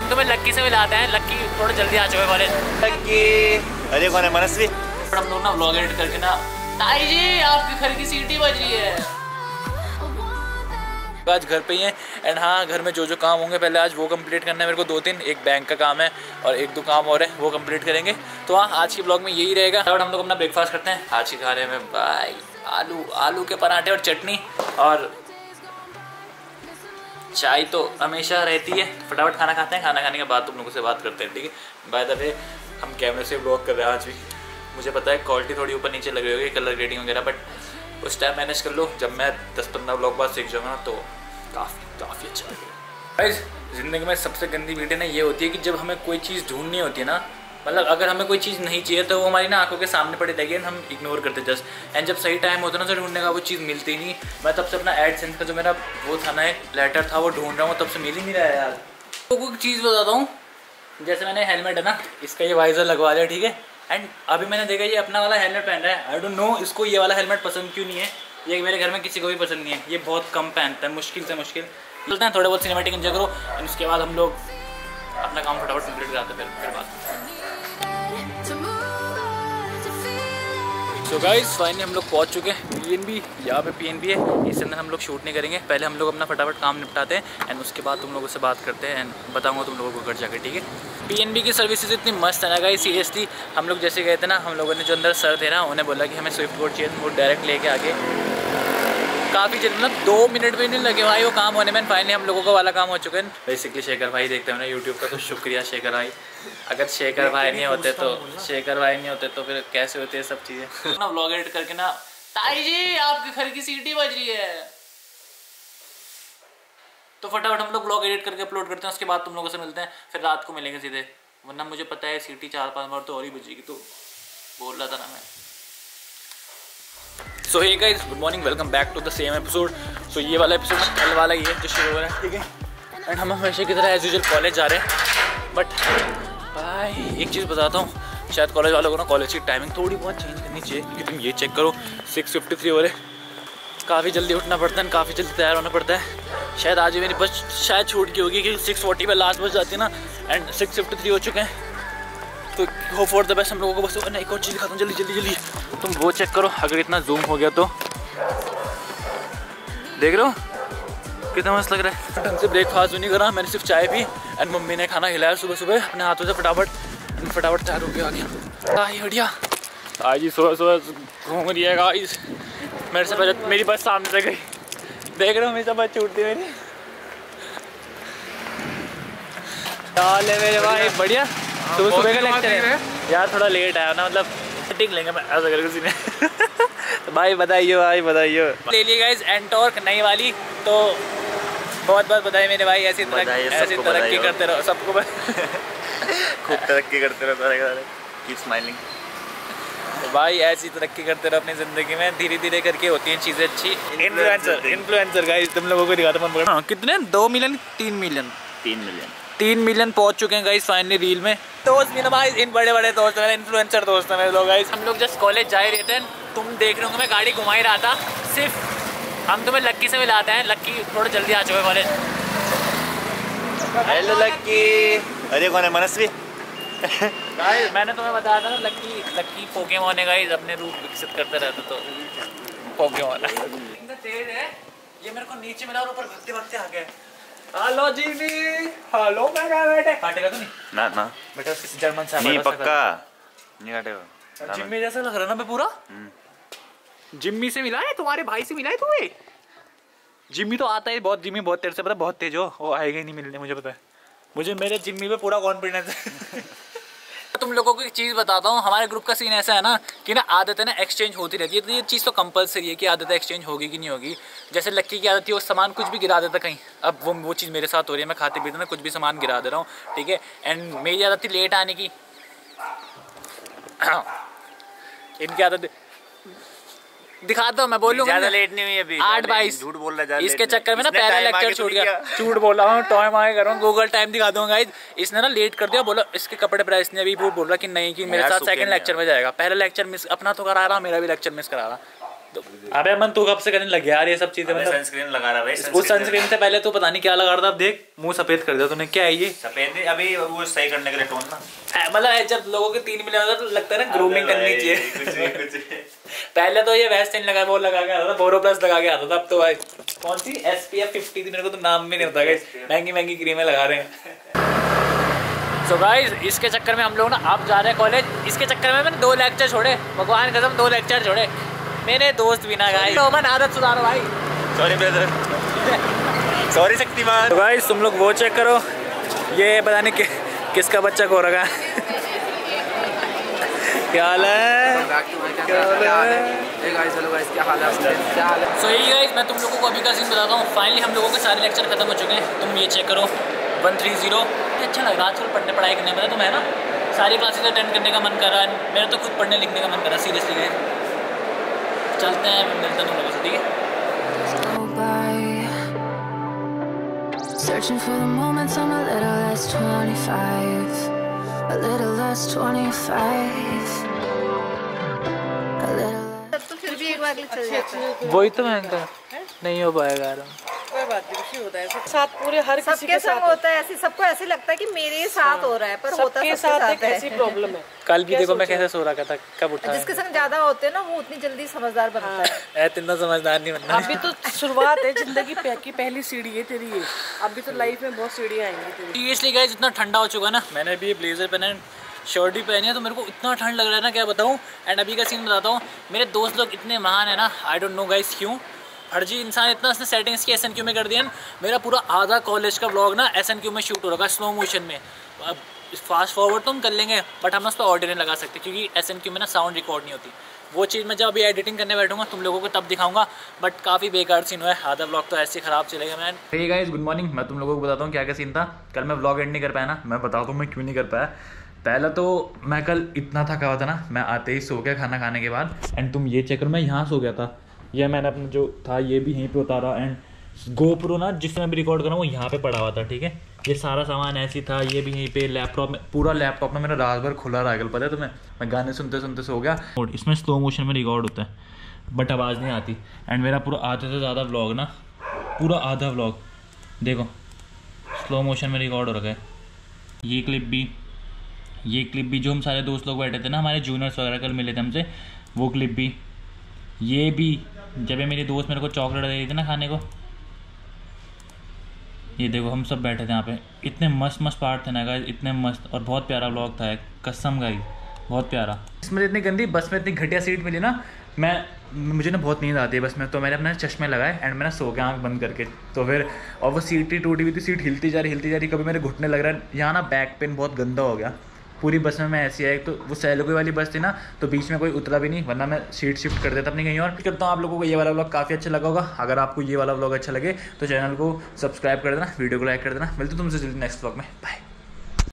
तुम्हें लक्की से मिलाते हैं। लक्की थोड़ा जल्दी आ चुके कॉलेज। लक्की अरे कौन है? मनस्वी। हम लोग ना व्लॉग एडिट करके ना, ताई जी आपके घर की सीटी बज रही है। आज घर पे ही है एंड हाँ, घर में जो जो काम होंगे पहले आज वो कंप्लीट करना है मेरे को। 2-3 एक बैंक का काम है और 1-2 काम और है, वो कंप्लीट करेंगे। तो हाँ, आज के ब्लॉग में यही रहेगा। और हम लोग अपना ब्रेकफास्ट करते हैं। आज के खाने में भाई आलू के पराठे और चटनी और चाय तो हमेशा रहती है। फटाफट खाना खाते हैं, खाना खाने के बाद तुम लोगों से बात करते हैं, ठीक है। बाय द वे हम कैमरे से ब्लॉग कर रहे हैं आज भी। मुझे पता है क्वालिटी थोड़ी ऊपर नीचे लग रही होगी, कलर ग्रेडिंग वगैरह, बट उस टाइम मैनेज कर लो। जब मैं 10-15 ब्लॉग बाद सीख जाऊँगा तो काफ़ी अच्छा लगेगा। गाइस, ज़िंदगी में सबसे गंदी वीडियो ना ये होती है कि जब हमें कोई चीज़ ढूंढनी होती है ना, मतलब अगर हमें कोई चीज़ नहीं चाहिए तो वो हमारी ना आंखों के सामने पड़ी रहेगी, हम इग्नोर करते जस्ट। एंड जब सही टाइम होता है ना, तो ढूंढने का वो चीज़ मिलती ही नहीं। मैं तब से अपना एडसेंस का जो मेरा वो था ना, लेटर था, वो ढूंढ रहा हूँ, तब से मिल ही नहीं रहा है यार। तो कोई चीज़ बताता हूँ, जैसे मैंने हेलमेट है ना, इसका ये वाइजर लगवा लिया, ठीक है। एंड अभी मैंने देखा ये अपना वाला हेलमेट पहन रहा है। आई डोंट नो इसको ये वाला हेलमेट पसंद क्यों नहीं है। ये मेरे घर में किसी को भी पसंद नहीं है, ये बहुत कम पहनता है, मुश्किल से मुश्किल। चलते हैं, थोड़े बहुत सिनेमैटिक एंजॉय करो एंड उसके बाद हम लोग अपना काम फटाफट कंप्लीट कराते हैं, फिर बात। सो गाइस, फाइनली हम लोग पहुंच चुके हैं PNB। यहाँ पे PNB है, इसके अंदर हम लोग शूट नहीं करेंगे। पहले हम लोग अपना फटाफट काम निपटाते हैं एंड उसके बाद तुम लोगों से बात करते हैं एंड बताऊंगा तुम लोगों को घर जाकर, ठीक है। PNB की सर्विसेज इतनी मस्त है ना गाइस, सीरियसली। हम लोग जैसे गए थे ना, हम लोगों ने जो अंदर सर थे ना, उन्हें बोला कि हमें स्विफ्ट बोर्ड चाहिए, वो डायरेक्ट लेके आगे काफ़ी जल्दी, मतलब 2 मिनट भी नहीं लगे भाई वो काम होने में। फाइनली हम लोगों का वाला काम हो चुका है। बेसिकली शेखर भाई देखते हैं ना यूट्यूब का, तो शुक्रिया शेखर भाई। अगर शेखर भाई नहीं होते तो फिर कैसे होते हैं सब चीज़ें ना। व्लॉग एडिट करके ना, ताई जी आपके घर की सीटी बज रही है, तो फटाफट हम लोग व्लॉग एडिट करके अपलोड करते हैं। उसके बाद तुम लोगों से मिलते हैं, फिर रात को मिलेंगे सीधे, वरना मुझे पता है सीटी 4-5 बार तो और ही बजेगी, तो बोल रहा था ना मैं। So hey guys, good morning, welcome back to the same episode. So ये वाला एपिसोड कल वाला ही है जो शुरू हो रहा है, ठीक है। एंड हम हमेशा की तरह एज यूजुअल कॉलेज जा रहे हैं। बट भाई एक चीज़ बताता हूँ, शायद कॉलेज वालों को ना कॉलेज की टाइमिंग थोड़ी बहुत चेंज करनी चाहिए, क्योंकि तुम ये चेक करो 6:53 हो रहे, काफ़ी जल्दी उठना पड़ता है, काफ़ी जल्दी तैयार होना पड़ता है। शायद आज मेरी बस शायद छूट की होगी, क्योंकि 6:40 में लास्ट बस जाती है ना, एंड 6:53 हो चुके हैं। तो होप फॉर द बेस्ट हम लोगों को। बस एक और चीज़ दिखाता हूँ, जल्दी तुम वो चेक करो, अगर इतना जूम हो गया तो देख रहे हो कितना मस्त लग रहा है। ढंग से ब्रेकफास्ट भी नहीं करा, मैंने सिर्फ चाय पी एंड मम्मी ने खाना खिलाया सुबह अपने हाथों से, फटाफट तैयार हो गया आ गया। बढ़िया आज ही सुबह घूम रही है गाइस। मेरे से पहले मेरी बस सामने से गई, देख रहे हो हमेशा बस छूटती मेरी। चाल है मेरे भाई, बढ़िया। सुबह का लेक्चर है यार, थोड़ा लेट आया ना, मतलब टिक लेंगे मैं ऐसा करके किसी ने। तो भाई बताइए ले लिए गाइस एंटॉर्क नई वाली, तो बहुत बधाई मेरे भाई। ऐसी तरक्की करते रहो, सबको खूब तरक्की करते रहो, कीप स्माइलिंग। तो भाई ऐसी तरक्की करते रहो अपनी ज़िंदगी में, धीरे धीरे करके होती हैं चीज़ें अच्छी। इन्फ्लुएंसर गाइस, तुम लोगों को दिखाता हूँ। हाँ, कितने 2 मिलियन 3 मिलियन पहुंच चुके हैं गाइस फाइनली रील में। दोस्त मेरे भाई, इन बड़े दोस्त हैं, इन्फ्लुएंसर दोस्त हैं मेरे लोग गाइस। हम लोग जस्ट कॉलेज जा ही रहे थे, तुम देख रहे हो मैं गाड़ी घुमा ही रहा था। सिर्फ हम तुम्हें लक्की से मिलाते हैं, लक्की थोड़ा जल्दी आ चुके कॉलेज। हेलो लक्की। अरे कौन है? मनस्वी। गाइस मैंने तुम्हें बताया था ना, लक्की पोकेमॉन है गाइस, अपने रूप विकसित करते रहते, तो पोकेमॉन इतना तेज है ये, मेरे को नीचे मिला और ऊपर भगते आ गया। हेलो जिमी, हेलो मैं क्या बेटे, काटेगा तो नहीं? ना बेटा, किसी जर्मन से नहीं, पक्का नहीं काटेगा। जिम्मी जैसा लग रहा ना मैं पूरा। जिम्मी से मिला है, तुम्हारे भाई से मिला है तुम्हें? जिम्मी तो आता है बहुत, जिम्मी बहुत तेरे से पता, बहुत तेज हो, वो आएगा ही नहीं मिलने, मुझे पता है। मुझे मेरे जिम्मी पे पूरा कॉन्फिडेंस है। तुम लोगों को एक चीज़ बताता हूँ, हमारे ग्रुप का सीन ऐसा है ना कि ना आदतें ना एक्सचेंज होती रहती है, तो ये चीज़ तो कंपलसरी है कि आदतें एक्सचेंज होगी कि नहीं होगी। जैसे लक्की की आदत थी, वो सामान कुछ भी गिरा देता कहीं, अब वो चीज़ मेरे साथ हो रही है, मैं खाते पीते ना कुछ भी सामान गिरा दे रहा हूँ, ठीक है। एंड मेरी आदत थी लेट आने की, इनकी आदत दिखाता हूँ मैं, बोलूँगा ज़्यादा लेट नहीं हुई अभी, 8:22 झूठ बोल रहा है, इसके चक्कर में ना पहला लेक्चर छूट गया। झूठ बोल रहा हूँ, टॉय मार कर रहा हूँ, गूगल टाइम दिखा दूंगा गाइस। इसने ना लेट कर दिया, बोला इसके कपड़े प्राइस ने अभी वो बोल रहा कि नहीं कि मेरे साथ सेकंड लेक्चर में जाएगा, पहला लेक्चर मिस अपना तो करा रहा, मेरा भी लेक्चर मिस करा रहा। अबे अमन तू कब से करने लग गया यार ये सब चीजें? मतलब सनस्क्रीन लगा रहा है। उस सनस्क्रीन से पहले तो पता नहीं क्या लगा रहा था, अब देख मुंह सफेद कर दिया तूने। क्या है ये? सफेद अभी वो सही करने के लिए टोन ना, मतलब जब लोगों के 3 मिलियन होता तो लगता है ना ग्रूमिंग करनी चाहिए। पहले तो ये वेस्टिन लगा वो लगा के आता था, बोरो प्लस लगा के आता था। अब तो भाई कौन सी SPF 50 थी, मेरे को तो नाम भी नहीं होता गाइस। महंगी महंगी क्रीमें लगा रहे हैं। सो गाइस इसके चक्कर में हम लोग ना आप जा रहे हैं कॉलेज। इसके चक्कर में मैंने 2 लेक्चर छोड़े, भगवान कसम 2 लेक्चर छोड़े। मेरे दोस्त भी ना गाइस। रोमन आदत सुधारो भाई। Sorry brother, sorry Shaktimaan. तो गाइस तुम लोग वो चेक करो, ये पता नहीं किसका बच्चा को रखा है। क्या हाल है? सो यही गाइस मैं तुम लोगों को अभी का सीन बताता हूँ। फाइनली हम लोगों के सारे लेक्चर खत्म हो चुके हैं। तुम ये चेक करो 130। अच्छा लग रहा है आजकल पढ़ाई करने में। तुम्हें ना सारी क्लासेस अटेंड करने का मन कर रहा है, मेरा तो खुद पढ़ने लिखने का मन कर रहा है सीरियसली गाइस। चलते हैं, मिलते हैं तुम लोगों से, ठीक है? Searching for the moments I'm a little less 25, a little less 25, a little less. तो फिर भी एक बार चल जाता है। वही तो महंगा नहीं हो पाएगा यार। कोई बात नहीं, खुशी होता है साथ पूरे हर किसी के साथ होता है। ऐसे सबको ऐसे लगता है कि मेरे साथ हो रहा है, पर होता सबके साथ एक ऐसी प्रॉब्लम है। कल भी देखो मैं कैसे सो रहा था, कब उठा। जिसके संग ज्यादा होते हैं ना वो उतनी जल्दी समझदार बनता है। इतना समझदार नहीं बनना। अभी तो शुरुआत है जिंदगी की पहली सीढ़ी है तेरी ये। अभी तो लाइफ में बहुत सीढ़ियाँ आएंगी तेरी। सीरियसली गाइस इतना ठंडा हो चुका है ना, मैंने भी ब्लेजर पहना है, शर्ट भी पहनी है, तो मेरे को इतना ठंड लग रहा है ना क्या बताऊँ। एंड अभी का सीन बताता हूँ, मेरे दोस्त लोग इतने महान है ना, आई डोंट नो गाइस क्यों। फर्जी इंसान इतना उसने सेटिंग्स की SNQ में कर दिया। मेरा पूरा आधा कॉलेज का व्लॉग ना SNQ में शूट हो रखा है, स्लो मोशन में। अब फास्ट फॉरवर्ड तो हम कर लेंगे, बट हम उस पर ऑडियो नहीं लगा सकते क्योंकि SNQ में ना साउंड रिकॉर्ड नहीं होती। वो चीज़ मैं जब अभी एडिटिंग करने बैठूंगा तुम लोगों को तब दिखाऊंगा, बट काफ़ी बेकार सीन हुआ है। आधा व्लॉग तो ऐसे ही ख़राब चलेगा। Man hey guys good morning. मैं तुम लोगों को बताता हूँ क्या क्या सीन था। कल मैं व्लॉग एंड नहीं कर पाया ना, मैं बताता हूँ मैं क्यों नहीं कर पाया। पहला तो मैं कल इतना थका हुआ था ना, मैं आते ही सो गया खाना खाने के बाद। एंड तुम ये चेक करो, मैं यहाँ सो गया था। ये मैंने अपना जो था ये भी यहीं पे उतारा। एंड GoPro ना जिससे मैं भी रिकॉर्ड कर रहा हूँ वो यहाँ पे पड़ा हुआ था, ठीक है। ये सारा सामान ऐसी था, ये भी यहीं पे। लैपटॉप में पूरा लैपटॉप में मेरा रात भर खुला रहा, पता है तुम्हें। मैं गाने सुनते सुनते सो गया। और इसमें स्लो मोशन में रिकॉर्ड होता है बट आवाज़ नहीं आती। एंड मेरा पूरा आधे से ज़्यादा व्लॉग ना, पूरा आधा व्लॉग देखो स्लो मोशन में रिकॉर्ड हो रखा है। ये क्लिप भी जो हम सारे दोस्त लोग बैठे थे ना, हमारे जूनियर्स वगैरह कल मिले थे हमसे, वो क्लिप भी। ये भी जब ये मेरे दोस्त मेरे को चॉकलेट दे रही थी ना खाने को, ये देखो हम सब बैठे थे यहाँ पे। इतने मस्त मस्त पार्ट थे ना गाइस, इतने मस्त। और बहुत प्यारा व्लॉग था कसम गाइस, बहुत प्यारा। इसमें इतनी गंदी बस में इतनी घटिया सीट मिली ना, मुझे ना बहुत नींद आती है बस में, तो मैंने अपने चश्मे लगाए एंड मैंने सो गया आँख बंद करके। तो फिर और वो सीट ही टूटी हुई थी, सीट हिलती जा रही। कभी मेरे घुटने लग रहा है यहाँ ना, बैक पेन बहुत गंदा हो गया पूरी बस में। मैं ऐसी है, तो वो सैलोकी वाली बस थी ना, तो बीच में कोई उतरा भी नहीं, वरना मैं सीट शिफ्ट कर देता अपनी कहीं और। करता हूँ आप लोगों को ये वाला व्लॉग काफ़ी अच्छा लगा होगा। अगर आपको ये वाला व्लॉग अच्छा लगे तो चैनल को सब्सक्राइब कर देना, वीडियो को लाइक कर देना। मिलते तुमसे जल्दी नेक्स्ट व्लॉग में, बाय।